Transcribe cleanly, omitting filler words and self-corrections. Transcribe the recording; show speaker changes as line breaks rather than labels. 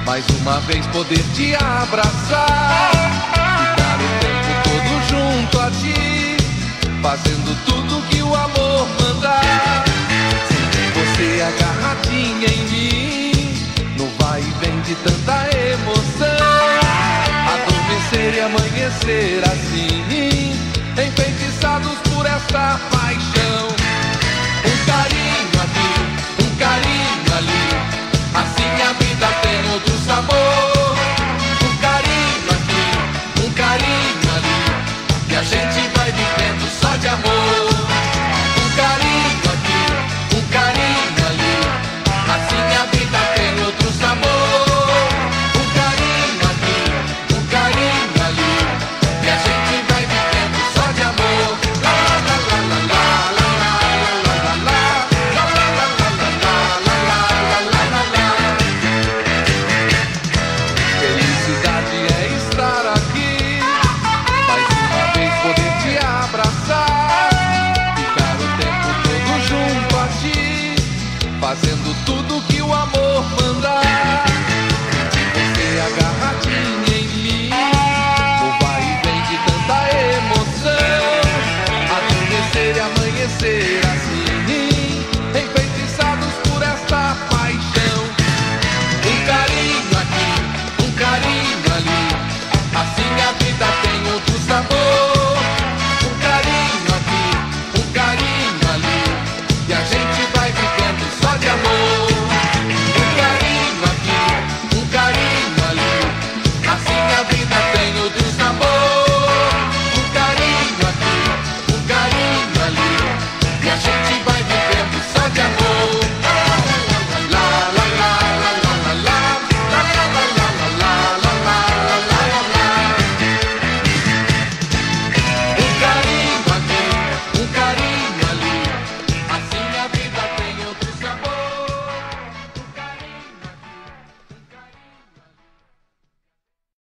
mais uma vez poder te abraçar, ficar o tempo todo junto a ti, fazendo tudo que o amor mandar. Sem você agarradinha em mim, no vai e vem de tanta emoção, adormecer e amanhecer assim, enfeitiçados por esta